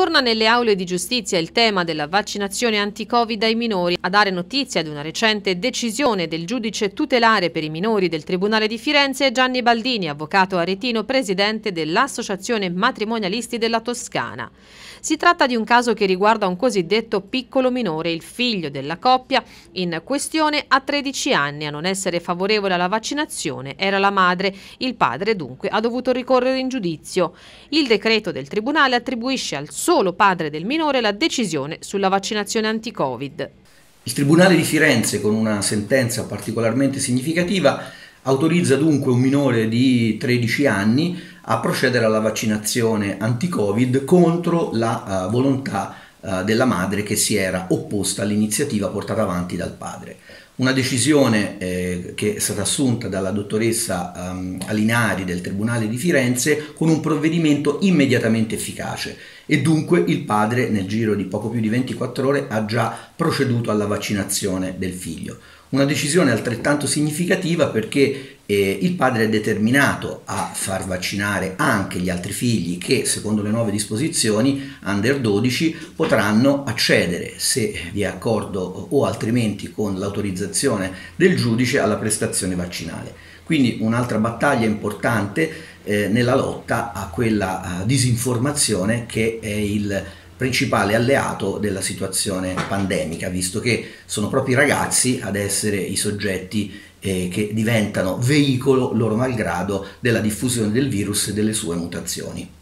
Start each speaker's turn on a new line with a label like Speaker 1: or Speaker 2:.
Speaker 1: Torna nelle aule di giustizia il tema della vaccinazione anti-Covid ai minori. A dare notizia di una recente decisione del giudice tutelare per i minori del Tribunale di Firenze è Gianni Baldini, avvocato aretino, presidente dell'Associazione Matrimonialisti della Toscana. Si tratta di un caso che riguarda un cosiddetto piccolo minore, il figlio della coppia in questione ha 13 anni. A non essere favorevole alla vaccinazione era la madre. Il padre dunque ha dovuto ricorrere in giudizio. Il decreto del Tribunale attribuisce al solo padre del minore la decisione sulla vaccinazione anti-Covid.
Speaker 2: Il Tribunale di Firenze, con una sentenza particolarmente significativa, autorizza dunque un minore di 13 anni a procedere alla vaccinazione anti-Covid contro la volontà della madre, che si era opposta all'iniziativa portata avanti dal padre. Una decisione che è stata assunta dalla dottoressa Alinari del Tribunale di Firenze con un provvedimento immediatamente efficace, e dunque il padre nel giro di poco più di 24 ore ha già proceduto alla vaccinazione del figlio. Una decisione altrettanto significativa perché il padre è determinato a far vaccinare anche gli altri figli che, secondo le nuove disposizioni, under 12 potranno accedere, se vi è accordo o altrimenti con l'autorizzazione del giudice, alla prestazione vaccinale. Quindi un'altra battaglia importante nella lotta a quella disinformazione che è il principale alleato della situazione pandemica, visto che sono proprio i ragazzi ad essere i soggetti che diventano veicolo, loro malgrado, della diffusione del virus e delle sue mutazioni.